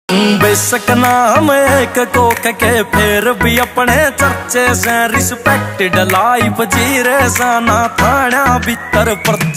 बेशक नाम एक कोक के फिर भी अपने चर्चे से रिस्पेक्टेड लाइफ जी रे साना थाना भीतर